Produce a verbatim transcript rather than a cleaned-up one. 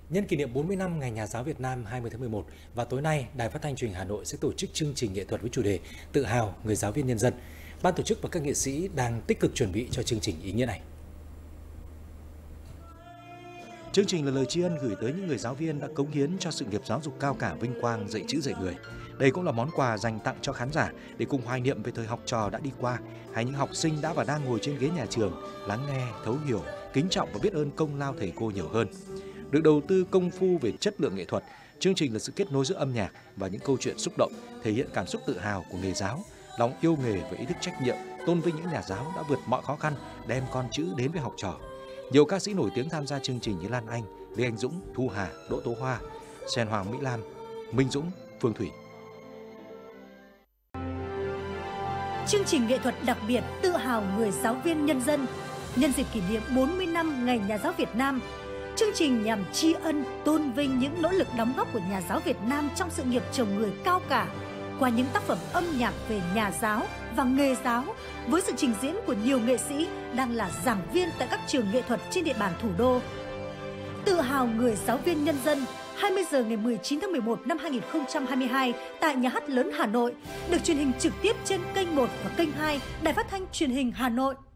Nhân kỷ niệm bốn mươi năm Ngày Nhà giáo Việt Nam hai mươi tháng mười một và tối nay, Đài Phát thanh Truyền hình Hà Nội sẽ tổ chức chương trình nghệ thuật với chủ đề Tự hào người giáo viên nhân dân. Ban tổ chức và các nghệ sĩ đang tích cực chuẩn bị cho chương trình ý nghĩa này. Chương trình là lời tri ân gửi tới những người giáo viên đã cống hiến cho sự nghiệp giáo dục cao cả vinh quang dạy chữ dạy người. Đây cũng là món quà dành tặng cho khán giả để cùng hoài niệm về thời học trò đã đi qua, hay những học sinh đã và đang ngồi trên ghế nhà trường, lắng nghe, thấu hiểu, kính trọng và biết ơn công lao thầy cô nhiều hơn. Được đầu tư công phu về chất lượng nghệ thuật, chương trình là sự kết nối giữa âm nhạc và những câu chuyện xúc động, thể hiện cảm xúc tự hào của nghề giáo, lòng yêu nghề và ý thức trách nhiệm, tôn vinh những nhà giáo đã vượt mọi khó khăn, đem con chữ đến với học trò. Nhiều ca sĩ nổi tiếng tham gia chương trình như Lan Anh, Lê Anh Dũng, Thu Hà, Đỗ Tố Hoa, Sen Hoàng Mỹ Lam, Minh Dũng, Phương Thủy. Chương trình nghệ thuật đặc biệt Tự hào người giáo viên nhân dân nhân dịp kỷ niệm bốn mươi năm Ngày Nhà giáo Việt Nam. Chương trình nhằm tri ân, tôn vinh những nỗ lực đóng góp của nhà giáo Việt Nam trong sự nghiệp trồng người cao cả qua những tác phẩm âm nhạc về nhà giáo và nghề giáo, với sự trình diễn của nhiều nghệ sĩ đang là giảng viên tại các trường nghệ thuật trên địa bàn thủ đô. Tự hào người giáo viên nhân dân, hai mươi giờ ngày mười chín tháng mười một năm hai nghìn không trăm hai mươi hai tại Nhà hát lớn Hà Nội, được truyền hình trực tiếp trên kênh một và kênh hai Đài Phát thanh Truyền hình Hà Nội.